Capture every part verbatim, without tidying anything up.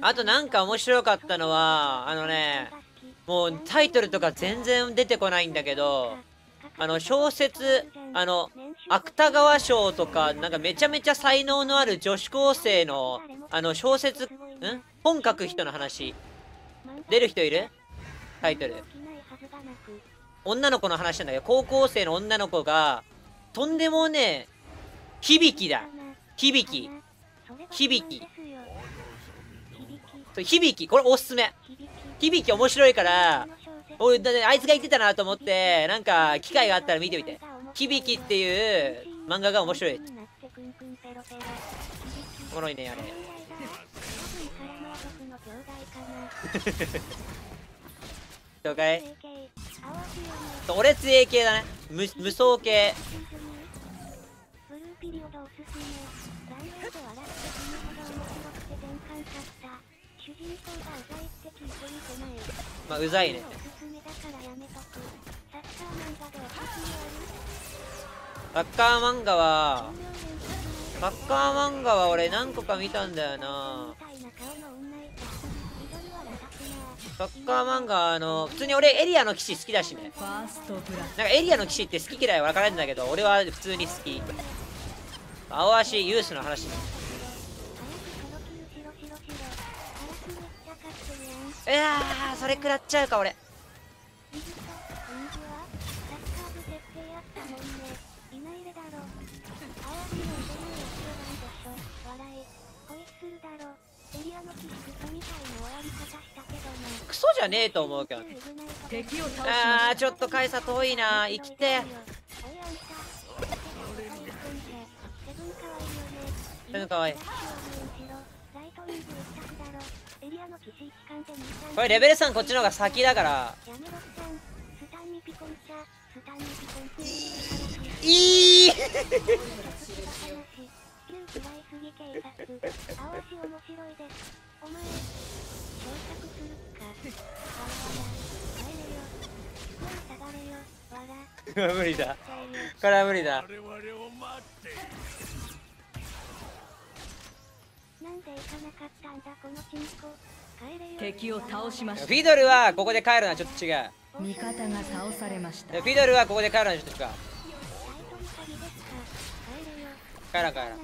あとなんか面白かったのは、あのね、もうタイトルとか全然出てこないんだけど、あの小説、あの、芥川賞とか、なんかめちゃめちゃ才能のある女子高生の、あの小説、ん本書く人の話。出る人いる？タイトル。女の子の話なんだけど、高校生の女の子が、とんでもねえ、響きだ。響き。響き。響き。これおすすめ。響き面白いから、おい、だってあいつが言ってたなと思って、なんか、機会があったら見てみて。響きっていう漫画が面白い。おもろいね、あれ。了解。俺強い系だね。無無双系。まあうざいね。サッカー漫画はサッカー漫画は俺何個か見たんだよな。サッカー漫画、あの普通に俺エリアの騎士好きだしね。なんかエリアの騎士って好き嫌い分からんだけど、俺は普通に好き。青足ユースの話。いやー、それ食らっちゃうか俺。クソじゃねえと思うけど。あー、ちょっとカイサ遠いな。生きて。うん、かわいい。これレベルさんこっちの方が先だから。いい無理だ。これは無理だ。 敵を倒しました。 フィドルはここで帰るのはちょっと違う。 味方が倒されました。 フィドルはここで帰るのはちょっと違う。帰らん帰らん。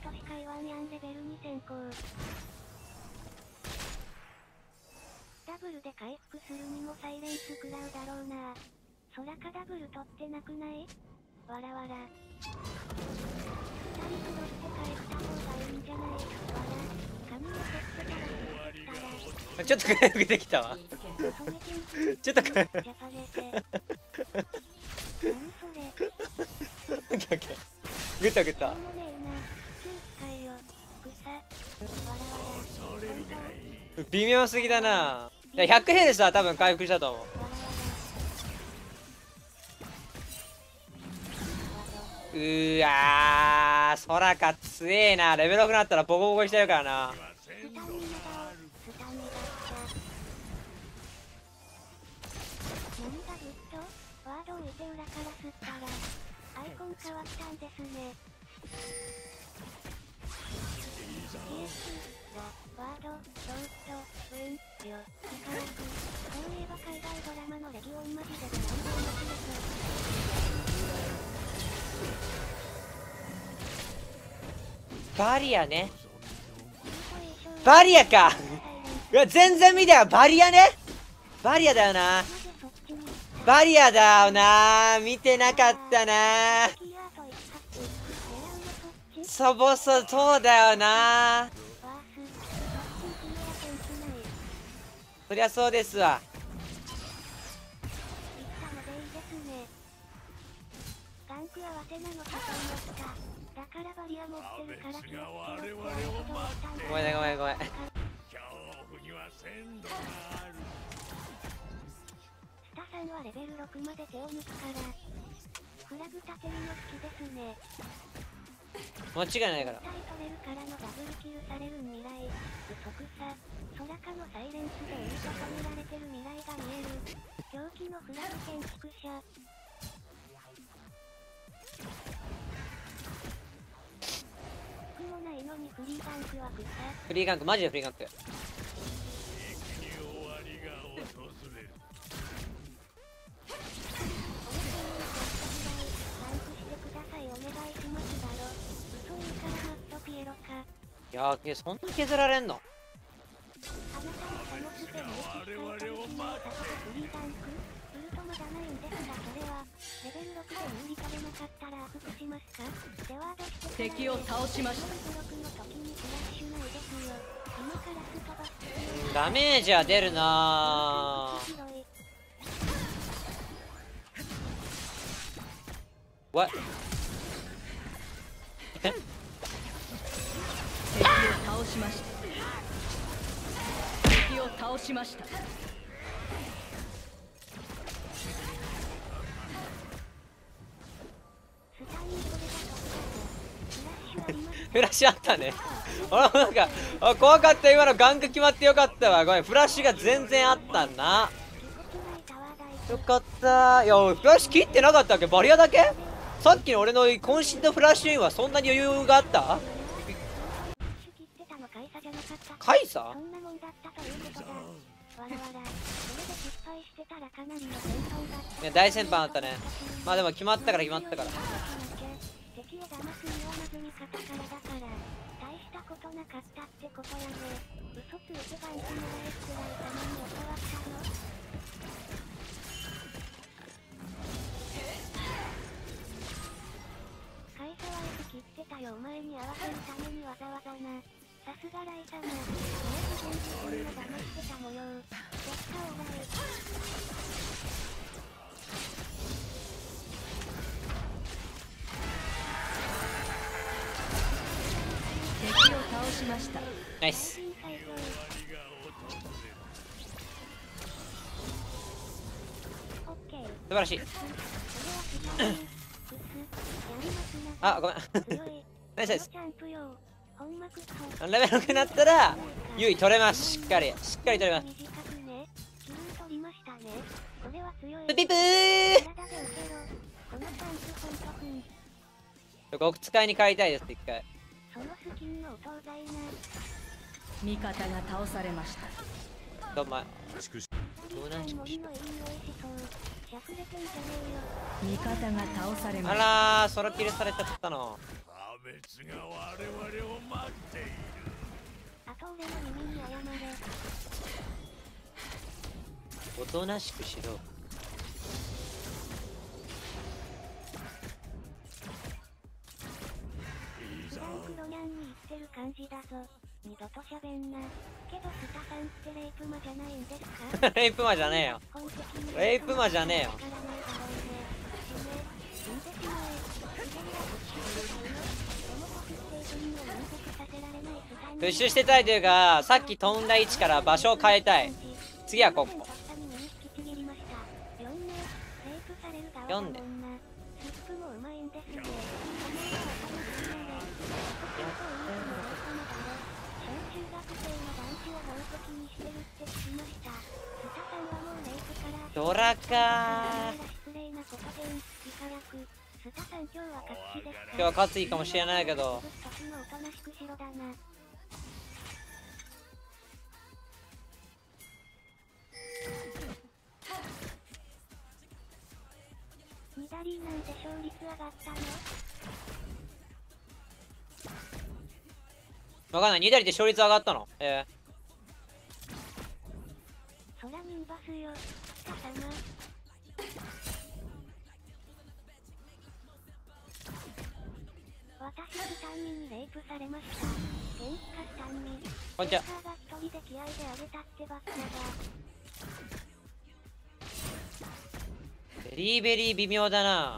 ダブルで回復するにもサイレンス食らうだろうな。空かダブル取ってなくない？わらわら。ふたりクロって返した方がいいんじゃない？わら。髪を取ってたら出てきたら。 ちょっと回復できたわ。ちょっと回復。グッタグッタ。微妙すぎだな。いやひゃくヘルスは多分回復したと思う。うーわー、空か強えな。レベルろくになったらボコボコにしてるからな。 変わったんですね。ワード、ロード、ウン、よ、いかなく。そういえば海外ドラマのレギオンマジでブランド待ちです。 バリアね。バリアか。いや全然見たよ。バリアね。バリアだよな。バリアだよな。見てなかったな。そぼそそうだよな。そりゃそうですわ。ごめんごめんごめん。スタさんはレベルろくまで手を抜くからフラグ立てるの好きですね。 間違いないから。 タイトレルからのダブルキルされる未来。嘘くさ。空かのサイレンスで折りたためられてる未来が見える。狂気のフラグ建築者。服もないのにフリーガンクは草。 フリーガンクマジでフリーガンク。 いやーけそんな削られんの？ あなたのサモスでも一回から決めたフリータンクウルトまだないんですが、それはレベルろくで無理されなかったらアップしますか？ではどしてから敵を倒しました。 レベルろくの時にフラッシュないですよ。今からス飛ばす。 ダメージは出るなー。What? 敵を倒しました。敵を倒しました。 フラッシュあったね。あなんかあ怖かった。今のガンク決まってよかったわ。ごめん、フラッシュが全然あったんな。よかったー。いやフラッシュ切ってなかったっけ？バリアだけ？さっきの俺の渾身のフラッシュインはそんなに余裕があった？カイサ？いや大先輩だったね。まあでも決まったから決まったから。 敵を騙すにはまず味方からだから大したことなかったってことやね。嘘ついてガンクもらえくらいたまに教わったの。カイサは F 切ってたよ。お前に合わせるためにわざわざな。さすがライ様。お前が現実にも騙してた模様。やったお前。 敵を倒しました。 ナイス。素晴らしい。あ、ごめん。ナイスです。レベルろくになったら優位取れます。しっかりしっかり取れます。ピピプー。極使いに変えたいです一回。 味方が倒されました。 どうも。 味方が倒されました。 あらー、ソロキルされちゃったの。おとなしくしろ。 普段黒ニャンに言ってる感じだぞ。二度と喋んな。けどスタさんってレイプ魔じゃないんですか？ レイプ魔じゃねえよ。レイプ魔じゃねえよ。プッシュしてたいというか、さっき飛んだ位置から場所を変えたい。次はここ。よんで。ドラかー。今日は勝ついいかもしれないけど。 緑なんで勝率上がったの？ わかんない。にだりで勝率上がったの？ええー。空ミンバスよ。スタ様。私スタンミにレイプされました。元気かスタンミ。 こんにちは。 スターが一人で気合であげたってばっかだ。 ベリーベリー微妙だな。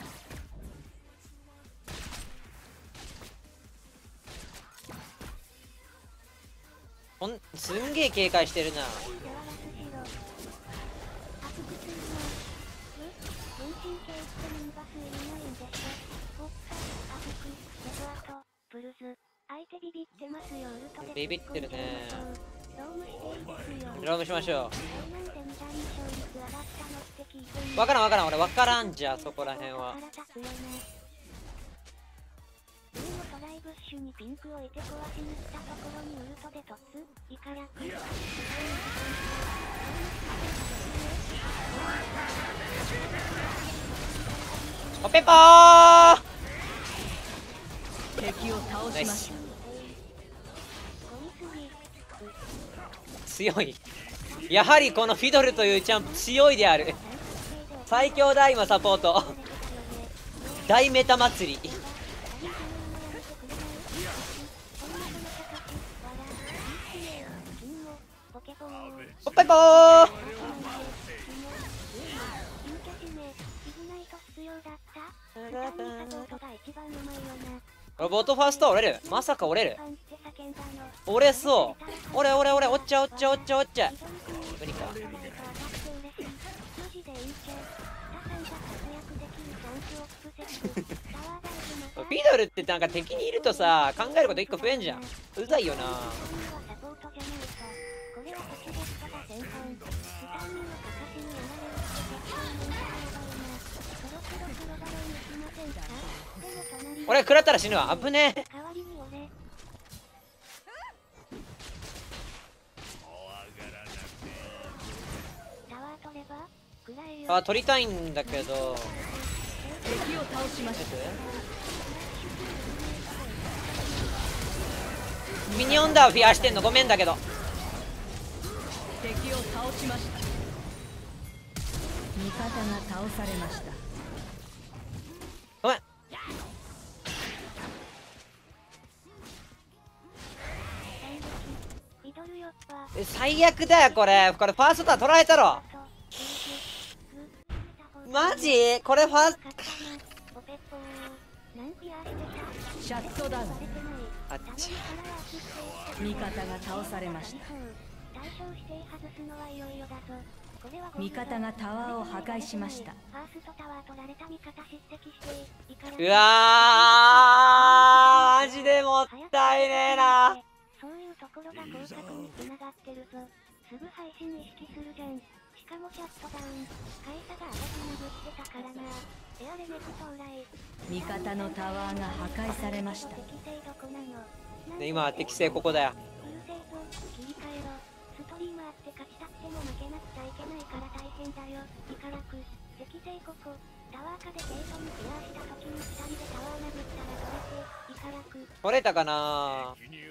ほんすんげえ警戒してるな。ビビってるね。ロームしましょう。わからんわからん。俺わからんじゃそこらへんは。 ドライブッシュにピンク置いて壊しに来たところにウルトで突イカラクおぺぽー。 敵を倒しました。 強い。やはりこのフィドルというチャンプ強いである。最強だ今サポート。大メタ祭り。おっぱいぽー。ロボットファースト折れる。まさか折れる。折れそう。折れ折れ折れ。折っちゃう折っちゃう折っちゃう折っちゃう。無理か。フィドルってなんか敵にいるとさ、考えること一個増えんじゃん。うざいよな。俺食らったら死ぬわ。危ねえ。あ、取りたいんだけど。 敵を倒しました。 ミニオンダー増やしてんのごめんだけど。 敵を倒しました。味方が倒されました。 ごめん。最悪だよこれ。これファーストターン取られたろ。マジこれファースト。 シャットダウン。 あっち。 味方が倒されました。味方がタワーを破壊しました。 うわーマジでもったいねえな。 そういうところが広角につながってるぞ。すぐ配信意識するじゃん。しかもシャットダウン。会社が私殴ってたからな。エアレネクトーライ。 味方のタワーが破壊されました。 で今は適正ここだよ。 フルセーブ切り替えろ。ストリーマーって勝ちたくても負けなくちゃいけないから大変だよ。イカラク適正ここ。タワー下でゲートにケアした時にふたりでタワー殴ったら取れてイカラク取れたかな。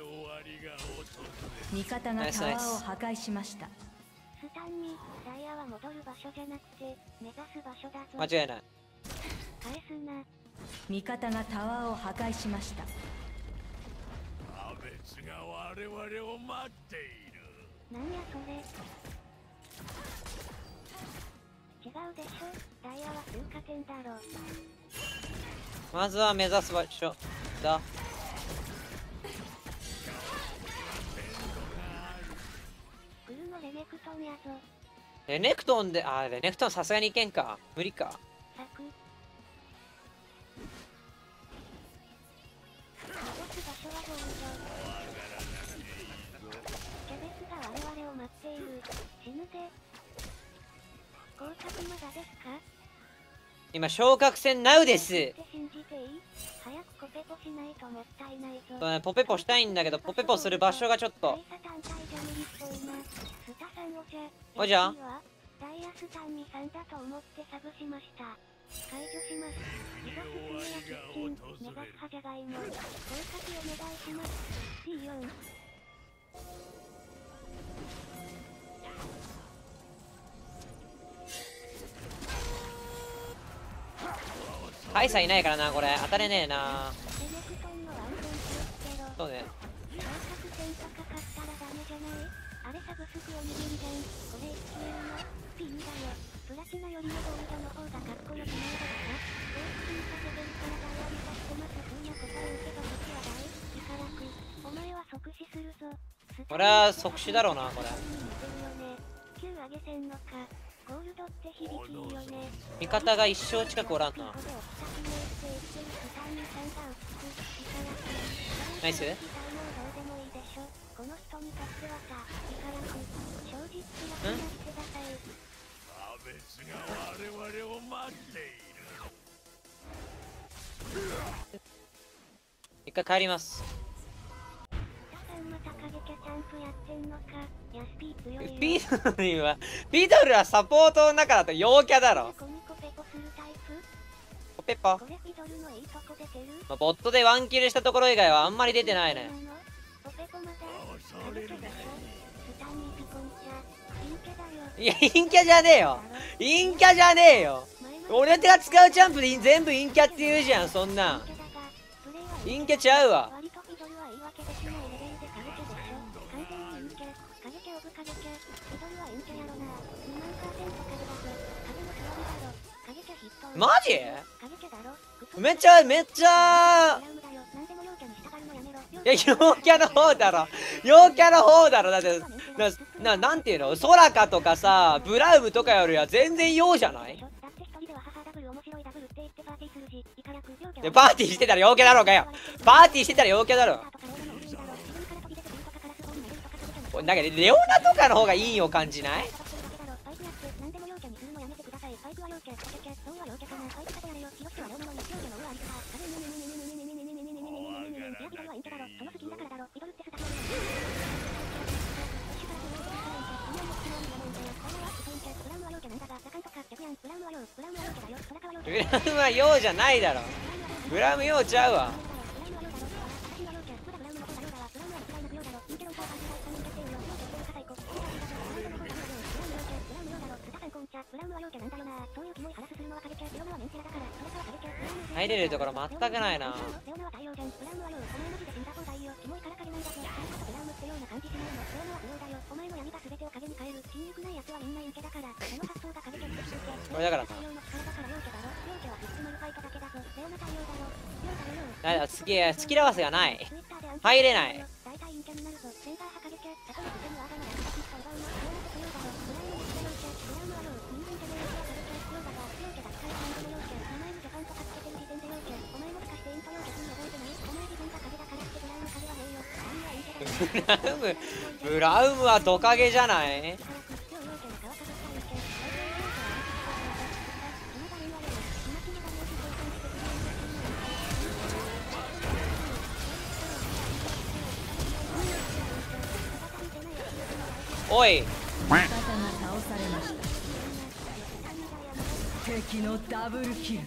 味方がタワーを破壊しました。 スタンにダイヤは戻る場所じゃなくて目指す場所だぞ。 間違いない。 返すな。 味方がタワーを破壊しました。 差別が我々を待っている。 なんやそれ。違うでしょ。ダイヤは通過点だろ。 まずは目指す場所だ。 グルのレネクトンやぞ。 レネクトンで、あ、レネクトンさすがにいけんか。無理か。 サク。残す場所はゴールド。キャベツが我々を待っている。死ぬで。合格まだですか？ 今昇格戦ナウです。 信じていい？早くコペポしないともったいないぞ。 そうね、ポペポしたいんだけど、ポペポする場所がちょっと。おじゃダイヤスタンにさんだと思ってサブしました。解除します。リボススメやキッチン、メガスハジャガイモ。合格お願いします。シーよん。 カイさんいないからな、これ当たれねえな。そうね。 あれサブスクおにぎりじゃん。これ エイチキュー のピンだよ。プラチナよりもゴールドの方がかっこよくないですか？公式にさせてるからダイヤにさしてます風な答え受けた時は大イカラク。お前は即死するぞ。 これは即死だろうな、これ。 きゅう上げせんのか。ゴールドって響きいいよね。 味方が一生近くおらんな。ナイス。 この人にとってはさ、イカラク、正直つらくなってください。 差別が我々を待っている。 一回帰ります。 タさんまた影キャキャンプやってんのか。ヤスピー強いよ。 ピードルは、ピードルはサポートの中だと陽キャだろ。 コミコペポするタイプ？ コペポ。 これピドルのいいとこ出てる？ まあ、ボットでワンキルしたところ以外はあんまり出てないね。 ポペポまだ？あるけどスタンにピコンいや陰キャじゃねえよ、陰キャじゃねえよ。俺が使うジャンプで全部陰キャって言うじゃん。そんなん陰キャちゃうわ。 割とミドルは言い訳できないレベルで影でしょ。完全に陰キャ、影キャオブ影キャ。ミドルは陰キャやろな。にまんパーセント影だぞ。影の座りだろ。影キャ筆頭。 マジ？ 影キャだろ。 めっちゃめっちゃいや陽キャの方だろ、陽キャの方だろ。だってな、な、なんていうの、ソラカとかさブラウムとかよりは全然陽じゃない？でパーティーしてたら陽キャだろうがよ。パーティーしてたら陽キャだろ。なんかレオナとかの方がいいよ感じない？ブラウムは陽じゃないだろ。ブラウム陽ちゃうわ。入れるところ全くないな。これだからな。なんだ、すげえスキル合わせがない。入れない。ブラウム、ブラウムはドカゲじゃない？おい。 味方が倒されました。敵のダブルキル。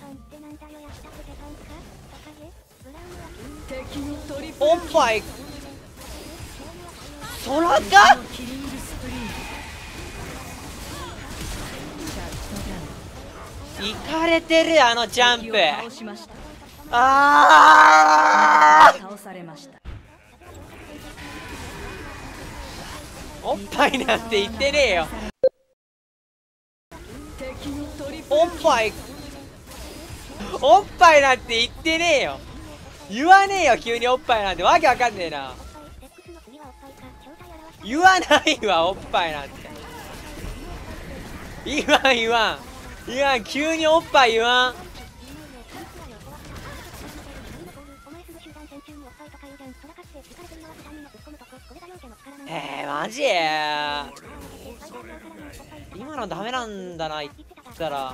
敵のトリプルキル。 おっぱい。空が？ キリングスプリー。 いかれてるあのジャンプ。 倒しました。 ああ。 倒されました。 おっぱいなんて言ってねえよ。おっぱいおっぱいなんて言ってねえよ。言わねえよ急におっぱいなんて。わけわかんねえな。言わないわおっぱいなんて。言わん言わん言わん。急におっぱい言わん。えー、マジ？今のダメなんだな言ったら。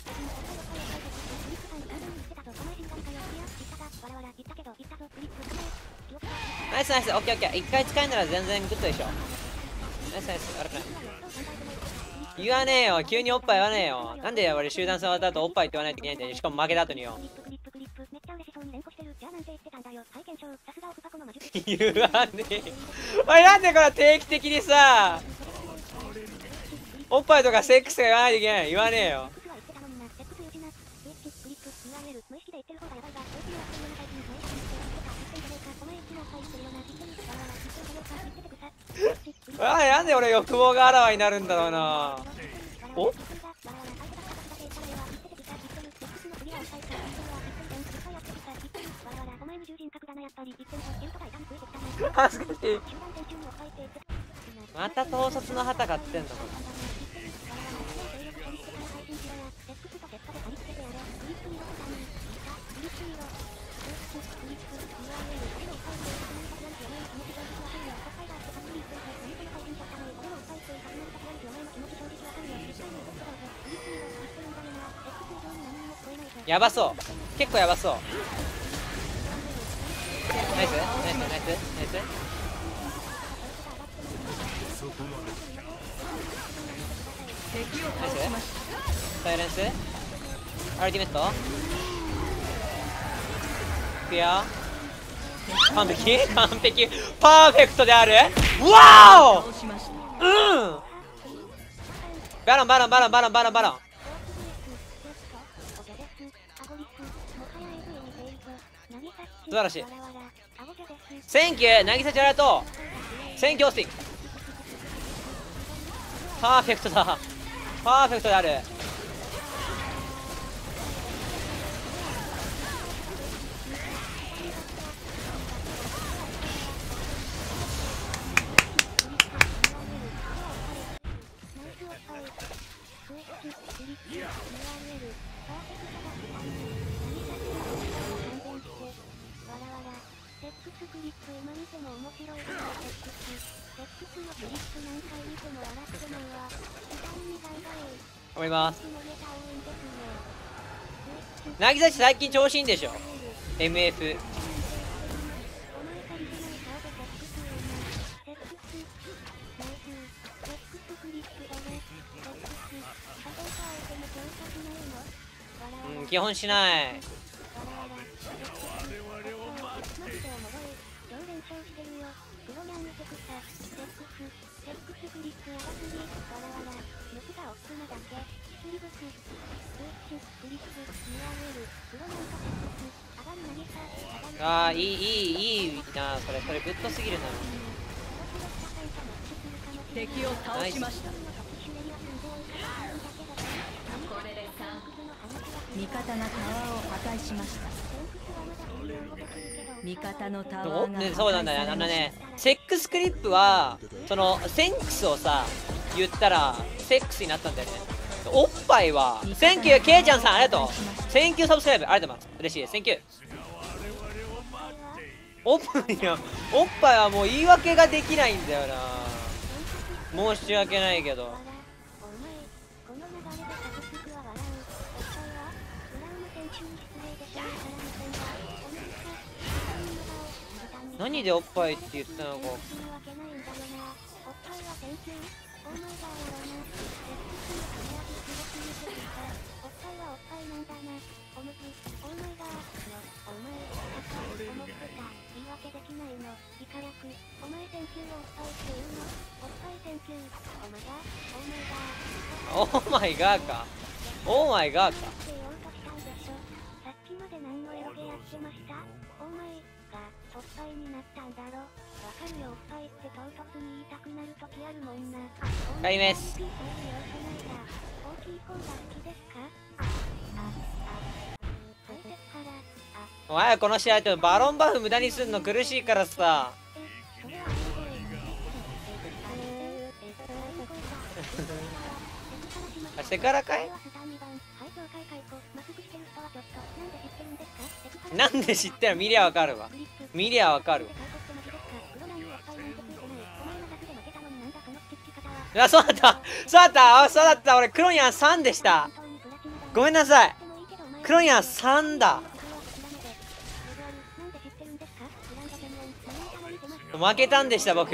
ナイスナイス、オッケーオッケー。一回使えんなら全然グッドでしょ。ナイスナイス、悪くない。言わねえよ、急におっぱい言わねえよ。なんで俺集団触った後おっぱいって言わないといけないんだよ。しかも負けた後によ。言わねえ。おい、なんでこれ定期的にさ、おっぱいとかセックスが言わないといけない。言わねえよ。ああ、なんで俺欲望があらわになるんだろうな。お？恥ずかしい。また統率の旗買ってんのか。やばそう。結構やばそう。ナイスナイスナイスナイスナイス。ナイスサイレンスアルティメットいくよ。完璧完璧パーフェクトである。わお。うんバロンバロンバロンバロンバロンバロン。素晴らしい。センキュー、渚ちゃんありがとう。センキューオースティン。パーフェクトだ。パーフェクトである。思います。渚最近調子いいんでしょ エムエフ。うん、基本しない。ああ、いい、いい、いいな、それ、それ、グッドすぎるな。 敵を倒しました。味方がタワーを破壊しました。味方のタワーが、 ね、そうなんだよ。あのね、セックスクリップは、その、センクスをさ、言ったら、セックスになったんだよね。おっぱいは、センキュー、ケイちゃんさん、ありがとう。センキューサブスクライブ、ありがとうございます。嬉しいです。センキュー。おっぱいや、おっぱいはもう言い訳ができないんだよな。申し訳ないけど。何でおっぱいって言ったのか。オーマイガーか。オーマイガーか。買います。お前この試合とバロンバフ無駄にすんの苦しいからさ。セカラかい？なんで知ってる？見りゃわかるわ。見りゃわかるわ。あ、そうだった。そうだった。あ、そうだった。俺クロニアンさんでした。ごめんなさい。クロニアンさんだ。負けたんでした僕。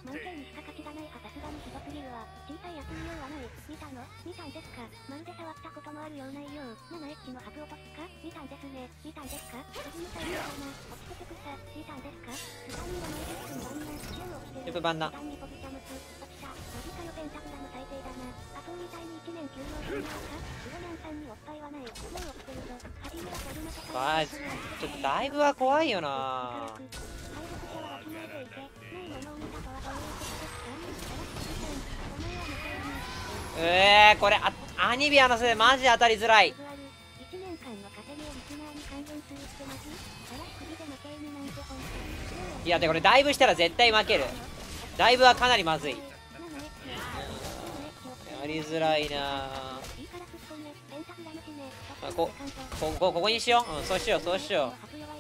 よくバンナ。あー、ちょっとだいぶは怖いよな。えー、これあアニビアのせいでマジ当たりづらい。いやでこれダイブしたら絶対負ける。ダイブはかなりまずい。やりづらいなあ。こここここにしよう。うん、そうしようそうしよ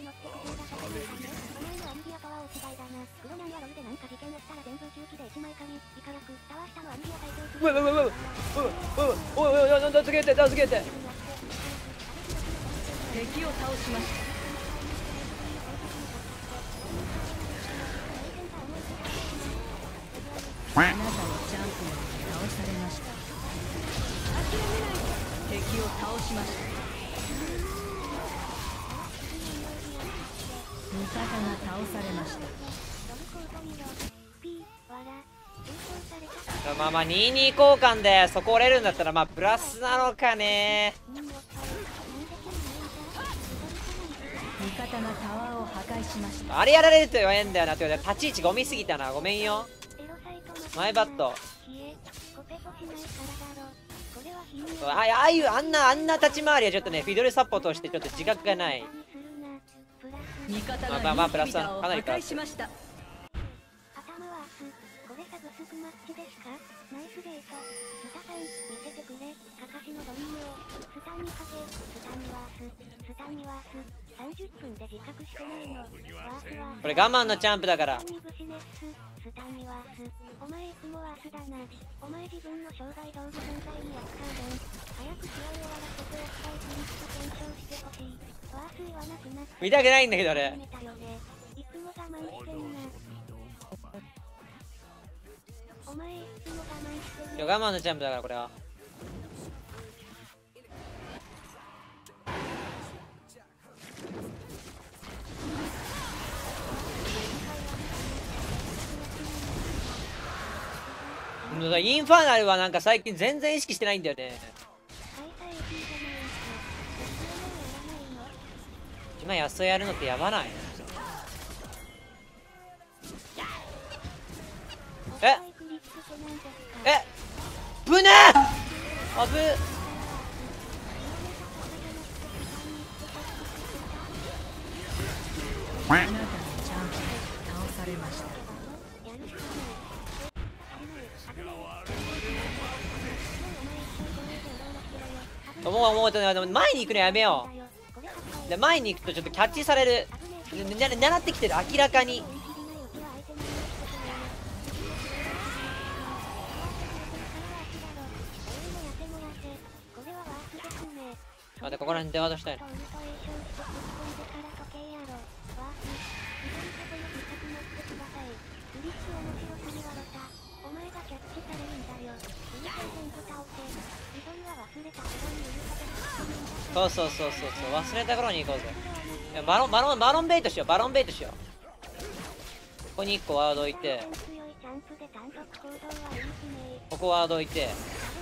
う。うわうわうわうわうわおいおいおい助けて助けて。 敵を倒しました。あなたのチャンピオンに倒されました。敵を倒しました。味方が倒されました。 まあまあにたいに交換でそこ折れるんだったらまあプラスなのかね。 味方がタワーを破壊しました。 あれやられると弱いんだよなって言われて、立ち位置ゴミすぎたな、ごめんよ。マイバットあああいうあんなあんな立ち回りはちょっとねフィドルサポートしてちょっと自覚がない。 味方まあまあまあプラスがかなりプラス破壊しました。 頭は明日これサブスクマッチですか。ナイスデートスタさん見せてくれ。かかしのドリームをスタにかけ。スタにワーススタにワースさんじゅっぷんで自覚してないの。ワースはこれ我慢のチャンプだから。 スタにブシネススタにワースお前いつもワースだな。お前自分の障害道具存在にやったーでん。早く試合終わらせておきたいフリップ検証してほしい。ワース言わなくなって見たくないんだけど俺。 いつも我慢してんな。お前いつも我慢してんな。 我慢のチャンプだからこれは。インファーナルはなんか最近全然意識してないんだよね。今安尾やるのってやばない？ええぶねあぶあなたのチャンピオン倒されました。 もうもう前に行くのやめよう。で前に行くとちょっとキャッチされる。狙ってきてる明らかに。待ってここら辺で渡したいの。そうそうそうそうそう忘れた頃に行こうぜ。いやバロンバロンバロンベイトしようバロンベイトしよう。ここにいっこワード置いて、ここワード置いて、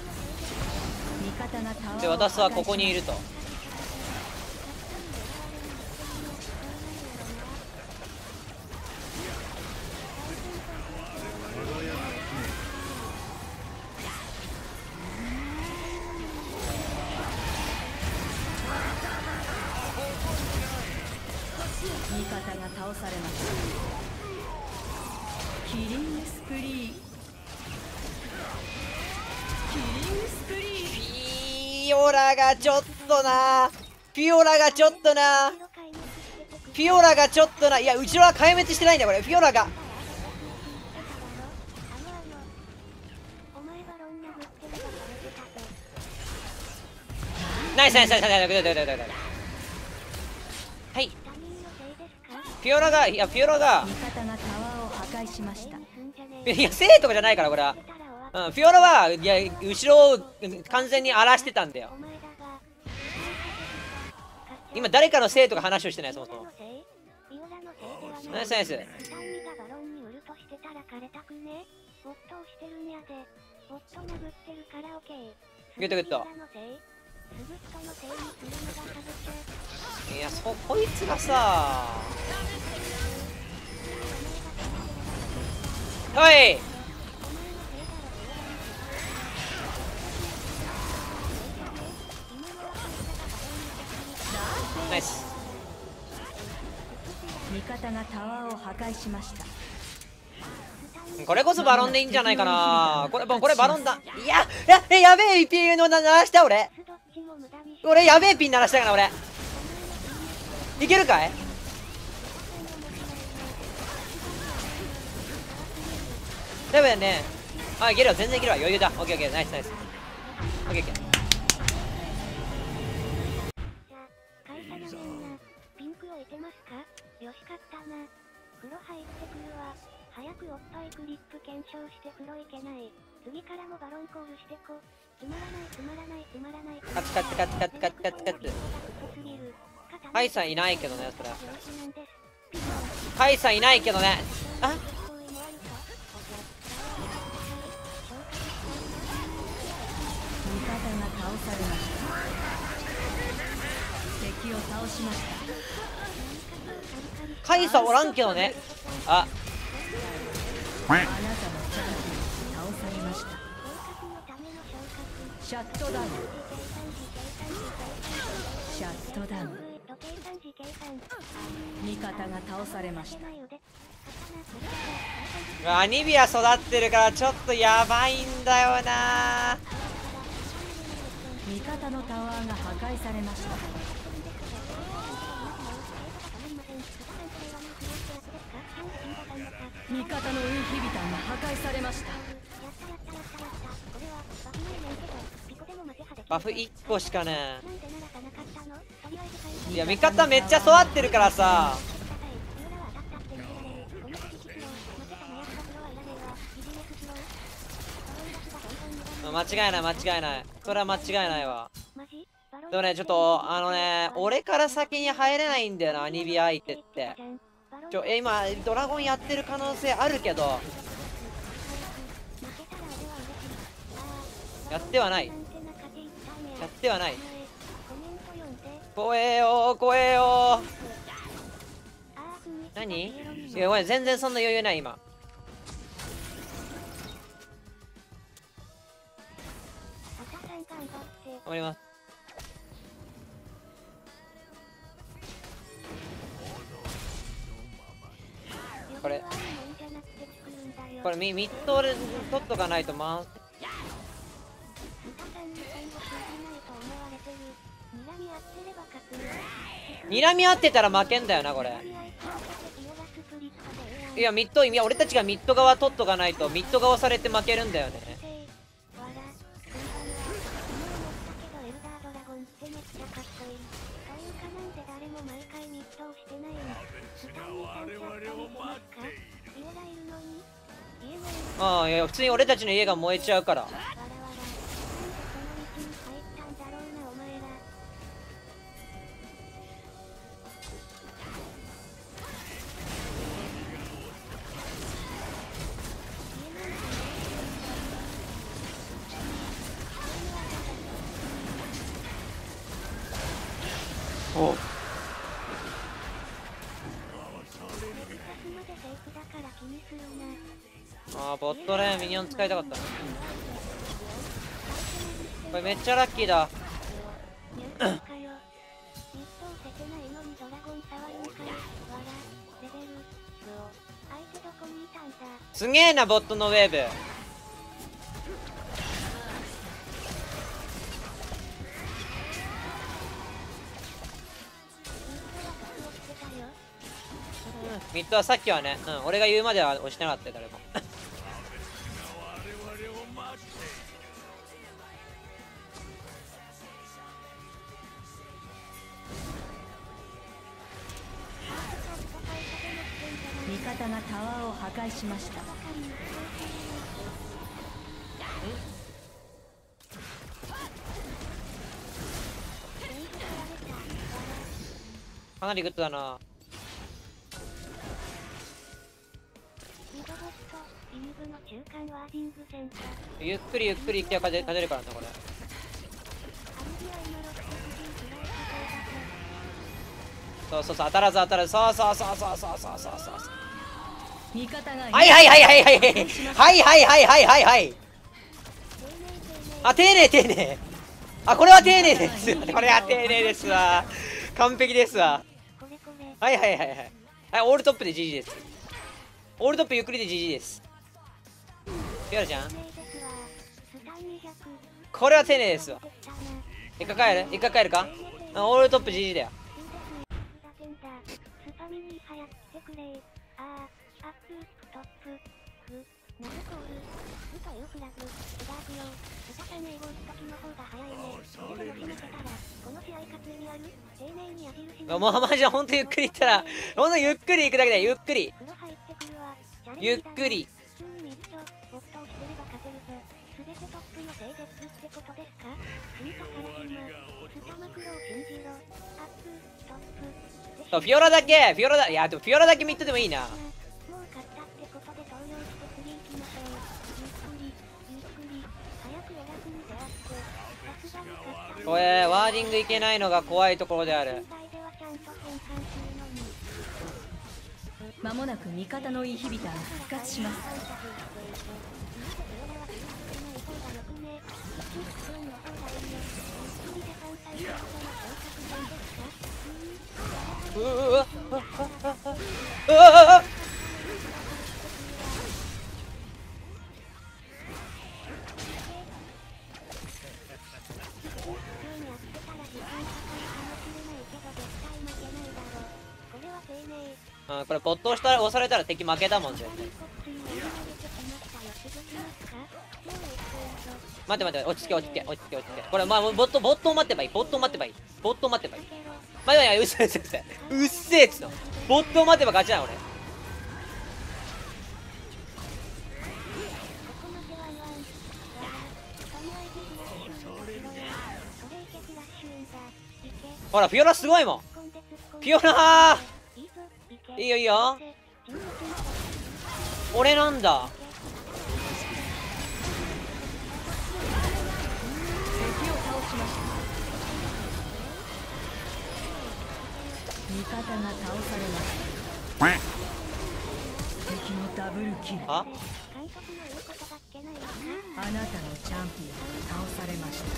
で私はここにいると。 味方が倒されました。キリングスプリーキリングスプリーフィオラがちょっとなフィオラがちょっとなフィオラがちょっとないや後ろは壊滅してないんだよこれ。フィオラがナイスナイスナイスナイスナイスナイスナイスナイス。はい。フィオラがいやフィオラが味方がタワーを破壊しました。 いや生とかじゃないからこれは。うん、フィオラはいや後ろを完全に荒らしてたんだよ。今誰かの生とか話をしてないそもそも。ナイスナイス。グッドグッド。いやそこいつがさおいナイス。 味方がタワーを破壊しました。 これこそバロンでいいんじゃないかな。これこれバロンだ。いややえやべえピンの鳴らした俺俺やべえピン鳴らしたかな俺。いけるかい。多分ねあいけるよ全然いけるわ余裕だ。オッケーオッケーナイスナイスオッケーオッケー。 よしかったな。風呂入ってくるわ。早くおっぱいクリップ検証して風呂行けない。次からもバロンコールしてこ。つまらないつまらないつまらない。 カツカツカツカツカツカツカツ。カイさんいないけどねそれ。カイさんいないけどね。あしました。 カイサおらんけどね。あ、 あなたのチャンピオン倒されました。シャットダウン。シャットダウン。味方が倒されました。 アニビア育ってるからちょっとやばいんだよな。 味方のタワーが破壊されました。味方のインヒビターが破壊されました。 バフいっこしかねえ。いや味方めっちゃ育ってるからさ。間違いない間違いない。それは間違いないわ。でもねちょっとあのね俺から先に入れないんだよな、アニビア相手って。ちょえ今ドラゴンやってる可能性あるけどやってはないやってはない。怖えよー怖えよー。何？いやごめん全然そんな余裕ない今。頑張ります。これこれミミッドで取っとかないとまず睨み合ってたら負けんだよなこれ。いやミッドいや俺たちがミッド側取っとかないとミッド側されて負けるんだよね。ああいや普通に俺たちの家が燃えちゃうから。おあーボットレーンミニオン使いたかった。これめっちゃラッキーだ。すげえなボットのウェーブ。ミッドはさっきはね、うん、俺が言うまでは押してなかったよ誰も。 味方がタワーを破壊しました。 かなりグッドだな。ゆっくりゆっくり行きゃ勝てるからなこれ。そうそうそう当たらず当たらずそうそうそうそうそうそうそうそう味方がはいはいはいはいはいはいはいはいはいはいはいはいあ丁寧丁寧あこれは丁寧ですこれは丁寧ですわ完璧ですわはいはいはいはいはいオールトップで ジージー ですオールトップゆっくりで ジージー ですやるじゃんこれは丁寧ですわ一回帰る一回帰るかオールトップ ジージー だよもうマジでほんとゆっくりいったらほんとゆっくり行くだけだよゆっくりゆっくりフィオラだけフィオラだいやでもフィオラだけミッドでもいいな。これワーディングいけないのが怖いところである。 もなく味方のインヒビターが復活します。 うわうわうわうわあ、これ没頭したら押されたら敵負けだもん絶対。待って待って、落ち着け落ち着け落ち着け落ち着け。これまあボットボットを待ってばいい、ボットを待ってばいい、ボットを待ってばいい。まあいやいや、うっせえうっせえうっせえっつの。ボットを待てば勝ちなの俺。ほらフィオラすごいもん。フィオラーいいよいいよ、俺なんだ。 敵を倒しました。味方が倒されました。敵のダブルキル。 あ、 あなたのチャンピオンが倒されました。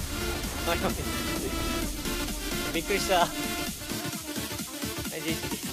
びっくりした。はい、じじ